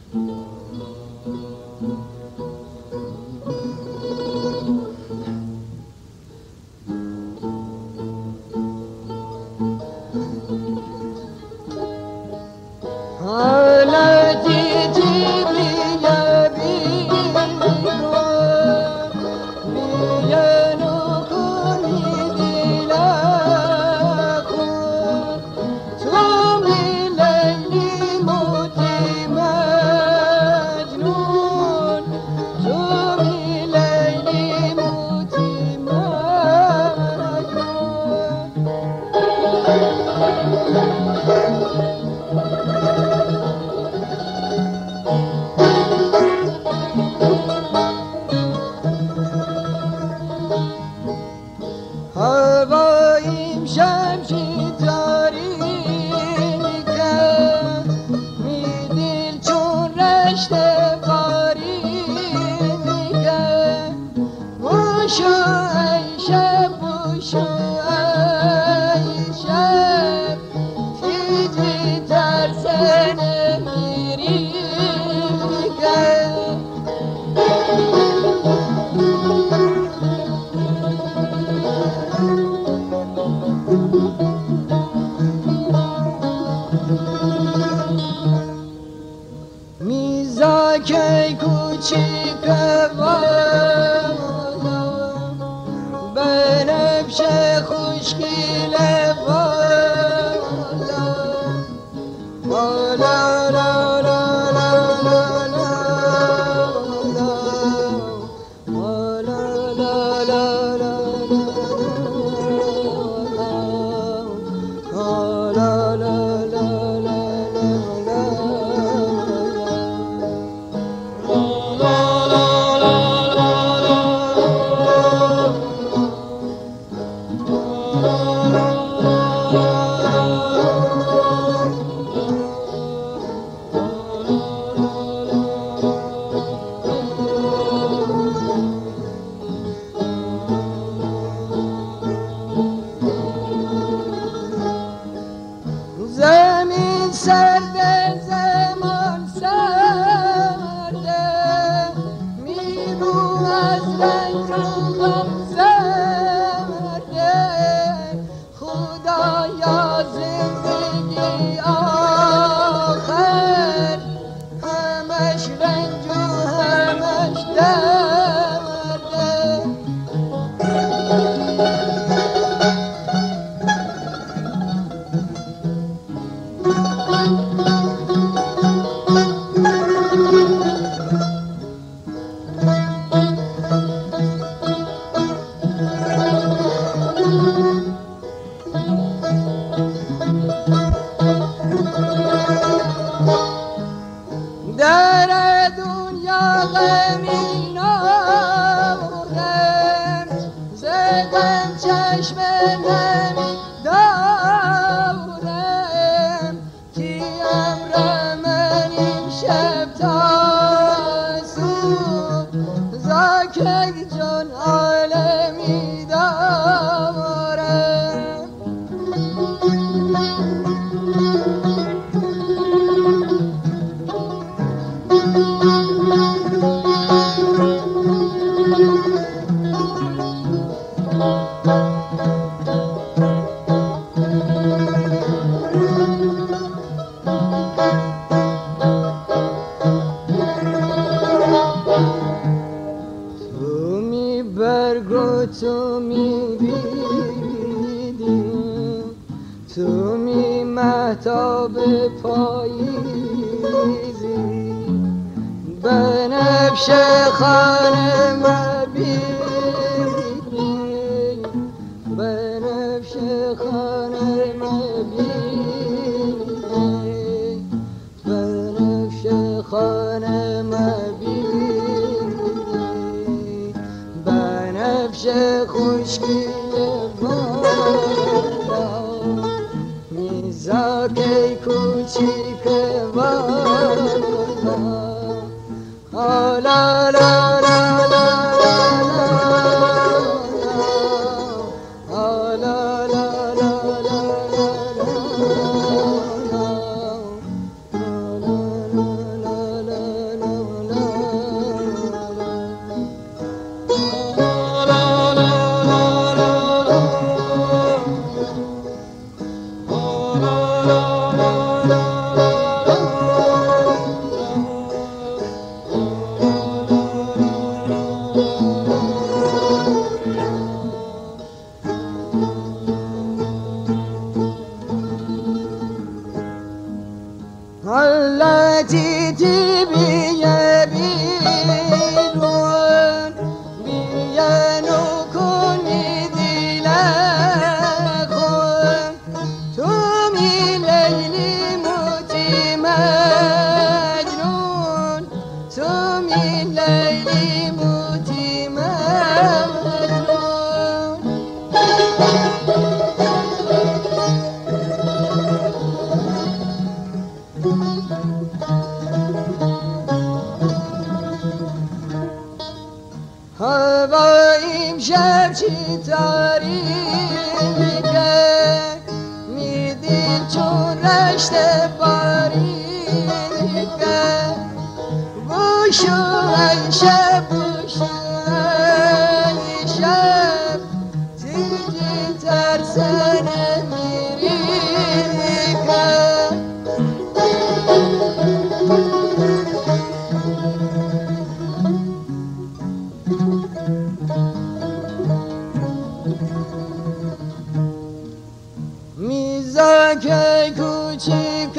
میزاکی کوچیک والا بنفش خوشگل والا والا لا لا لا لا لا والا لا لا لا زمین سرده زمان سرده میرو از رنگ روغم زرده خدایا زندگی آخر همش رنج و همش درده در دنیا غمی ناردم ز غم چشم نمی دارم کیم را من امشب تا صبح زاکک جان عالمی دارم تو می برگ و تو می بیدی تو می مهتاب پاییزی بنفش خانه مبینی بنفش خانه مبینی بنفش خانه مبینی بنفش خوشگل والا میزاکی کوچیک والا لا لا لا لا لا گیتی بیه بیرون بیه نکنی دیله خون تو می لیلی موتی مجنون تو می لیلی موتی مجنون هوا امشب چی تاریکه میدید چون رشت باریکه بوشو ای شب بوشو ای شب تیجی ترسنه میریکه میزاک کوچیک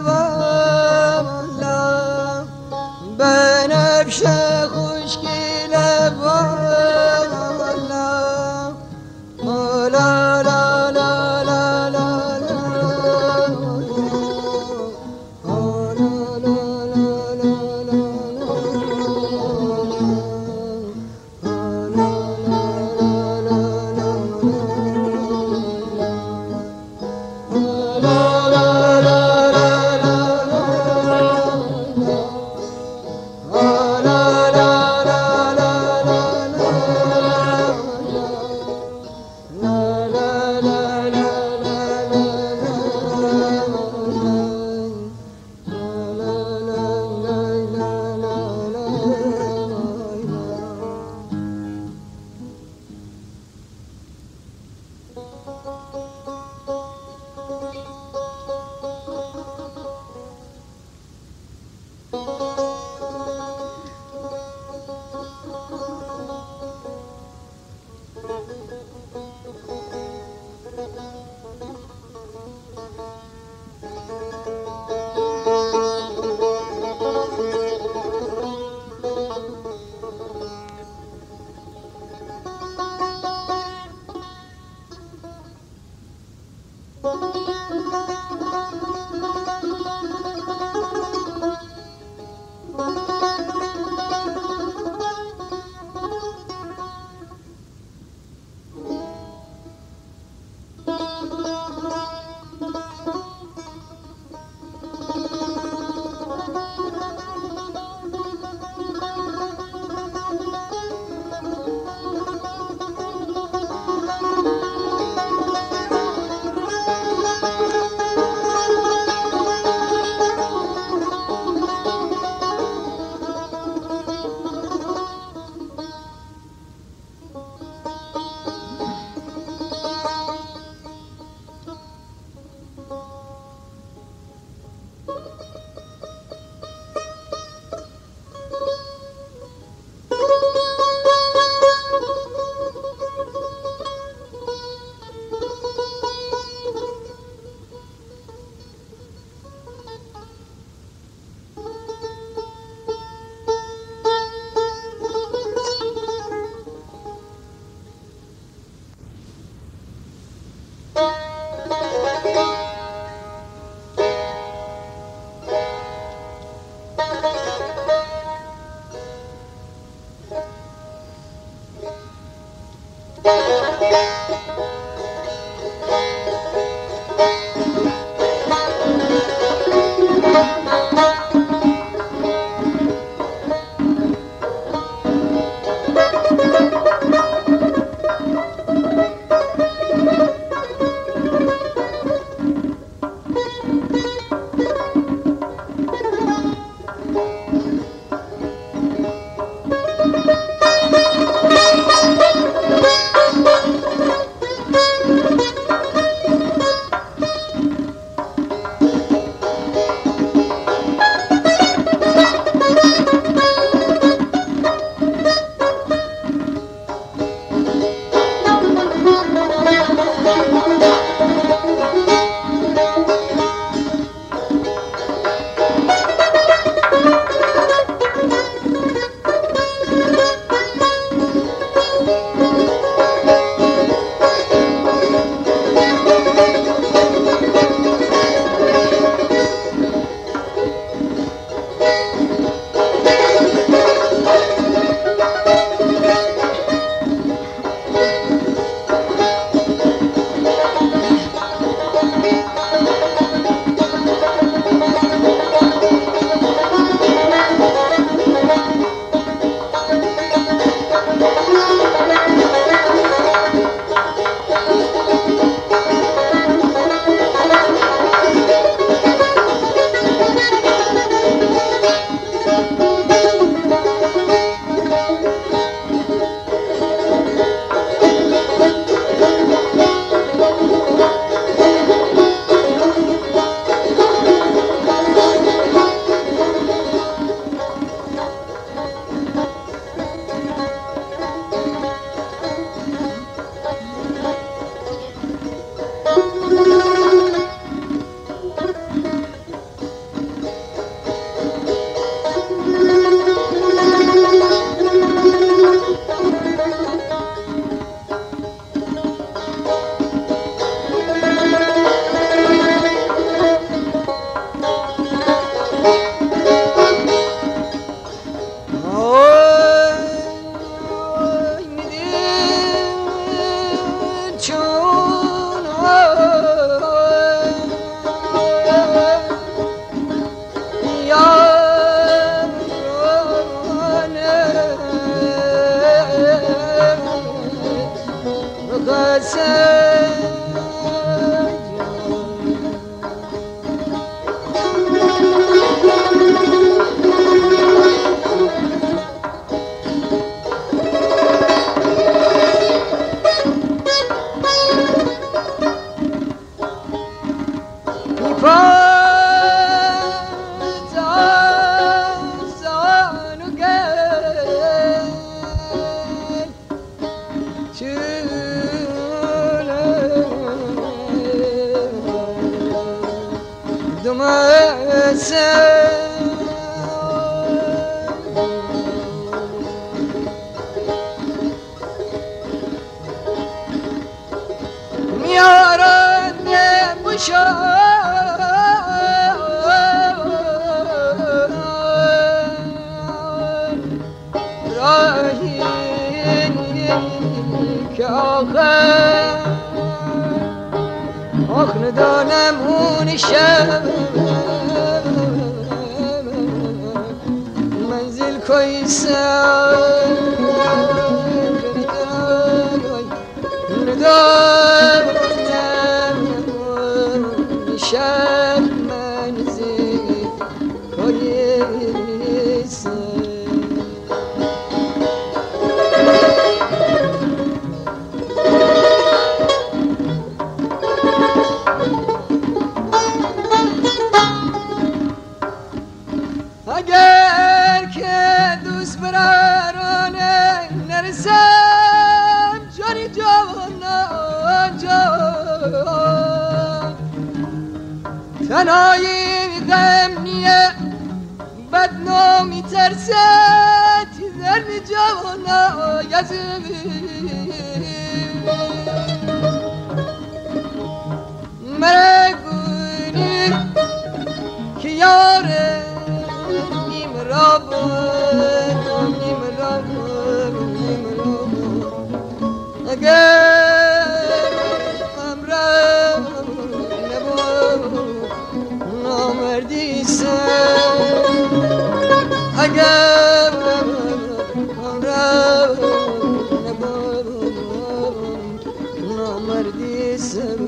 والا بنفش خوشگل والا لا لا لا لا لا la la آخ ندانم اون شب منزل کویسم ندانم اون شب منزل کویسم اگر که دوست برارانه نرسم جانی جوانان جان تنهایی غم نیه بدنامی ترسد درد جوانان مرا گونی که یاره اگر امرم نبود نامردی سم اگر امرم نبود نامردی سم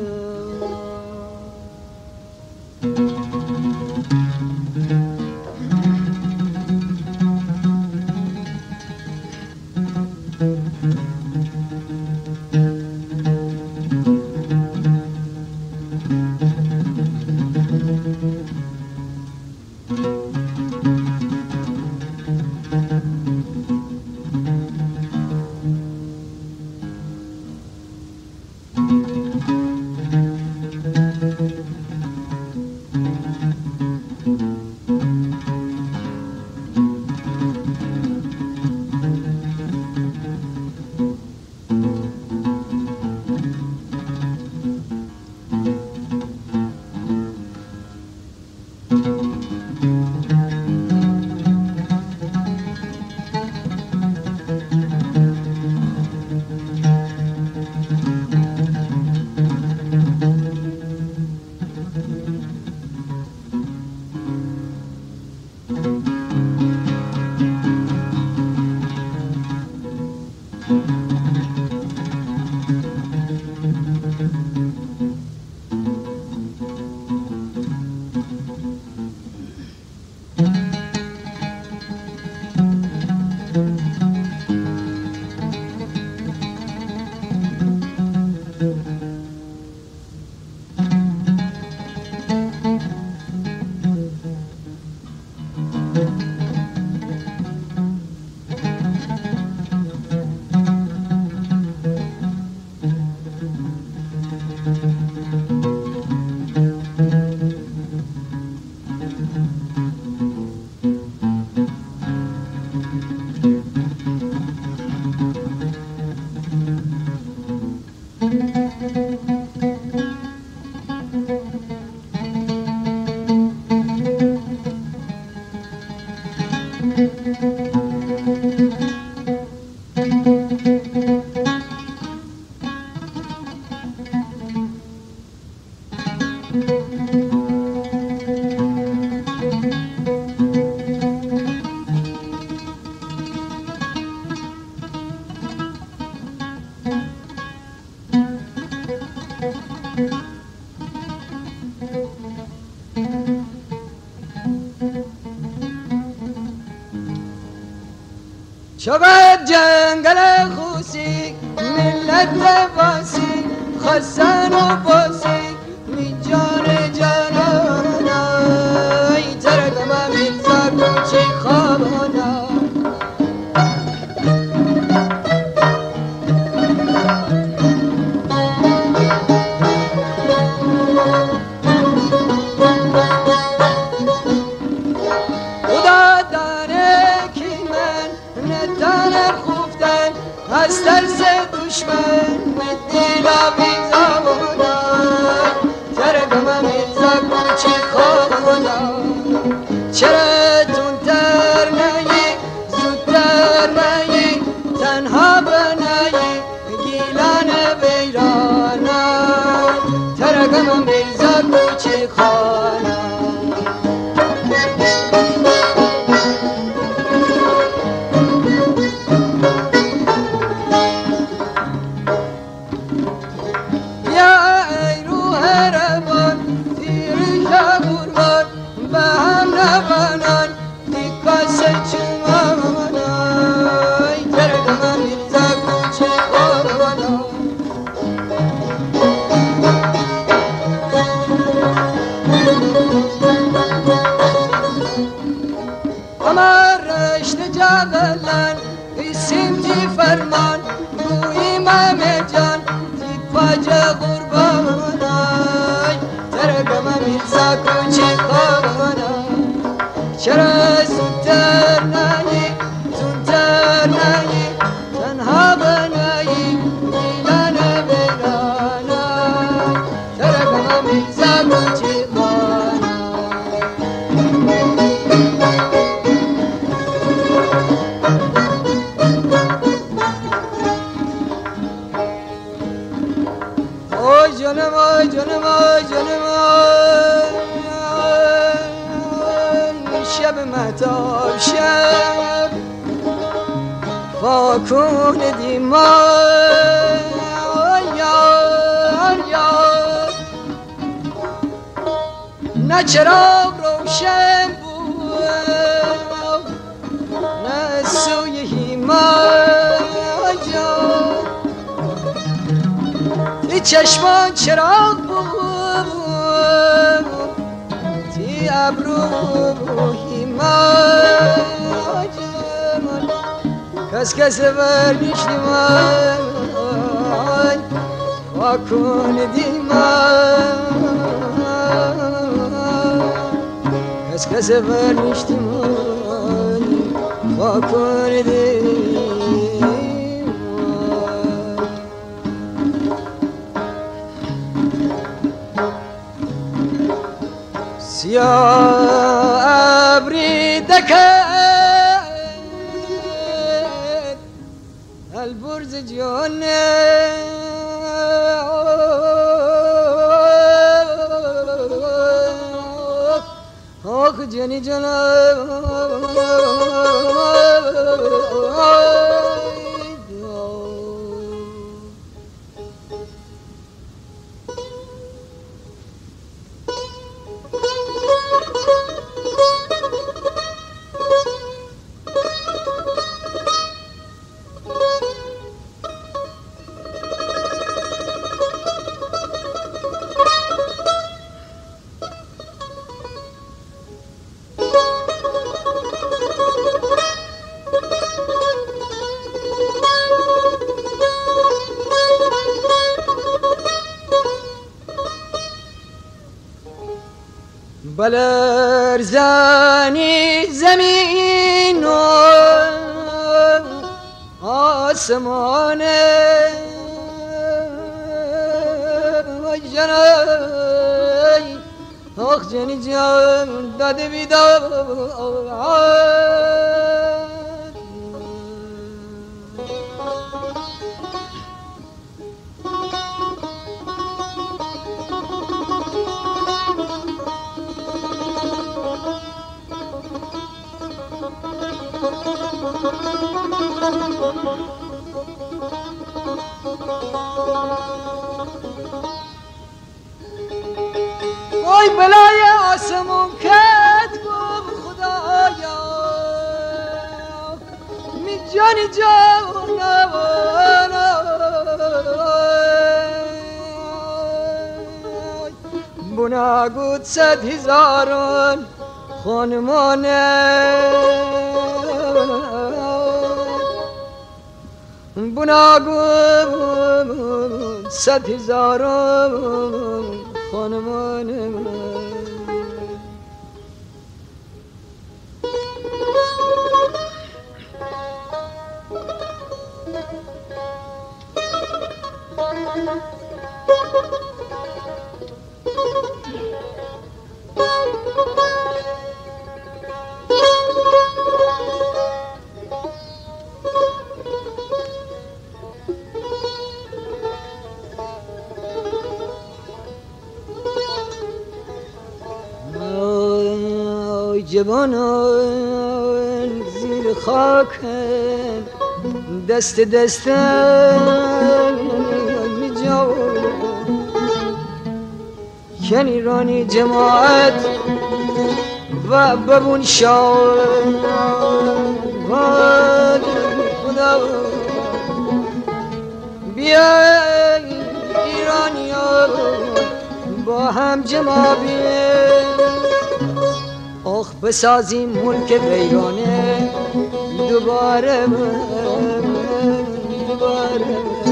شود جنگل خوسی ملت لباسی خستن و باسی می جان جانانای ترگم میزا کوچی خوابانا از ترس دشمن به دیلا بیزامونم ترگم میزا کوچی خوابونم چرا تونتر نهی زودتر نهی تنها بنهی گیلا دشت جغلن قسیم تی فرمان گوییم همه جان تی پاج قربانای ترگم میرزا کوچی خوانای چرا زودتر نایی زودتر نایی تنها بنایی میلان بیرانای ترگم میرزا کوچی جانم آی جانم آی جانم آی شب مهتاب شب فاکون دیمان نه چراغ روشن بود نه سوی هیمان تی چشمان چراغ بود تی ابرو هیمان کس ورنیشتی من واکن دیمان کس ورنیشتی من واکن دیمان سیاه ابری دکد البرز جانه آخ جانی جانم بلرزانی زمین و آسمان جنای آخ جنی جان داده بیداد وای بلای آسمون کت گم خدایا می جانی جانم بناگود 100,000 خانمانه بناگود 100,000 خانمانه جوانان زیر خاک دست می جاون کنی رانی جماعت و ببون شاون خدا بیا ایرانی با هم جمع بیم آخ بسازیم ملک ویرانه دوباره